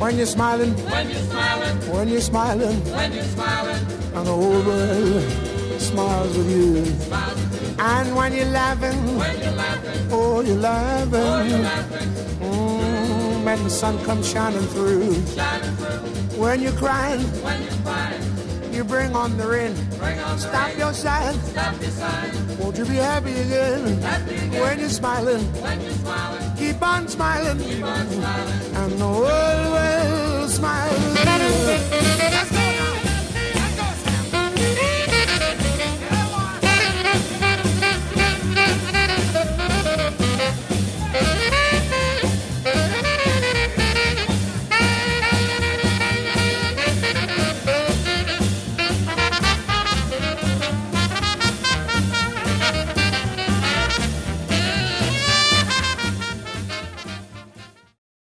When you're smiling, when you're smiling, when you're smiling, when you're smiling, and the whole world smiles with you. smiles with you. And when you're laughing, When you're laughing, oh, you're laughing. oh, you're laughing, When the sun comes shining through. shining through. When you're crying, When you're crying, you bring on the rain. bring on the Stop rain. your sighing. Stop your sighing, Won't you be happy again? happy again. When you're smiling, When you're smiling, keep on smiling. keep on smiling. And the world will smile with you.